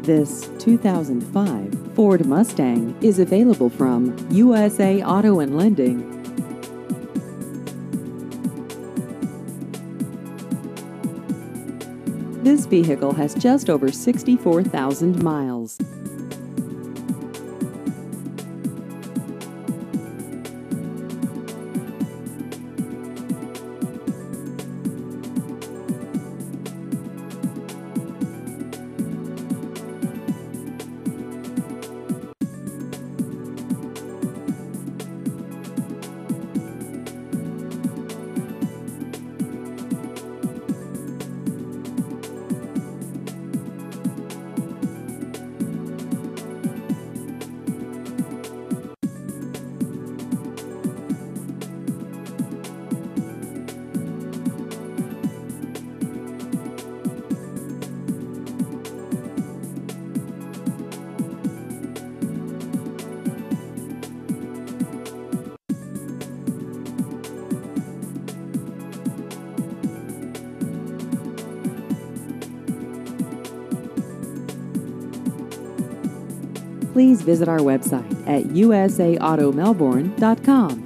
This 2005 Ford Mustang is available from USA Auto and Lending. This vehicle has just over 64,000 miles. Please visit our website at usaautomelbourne.com.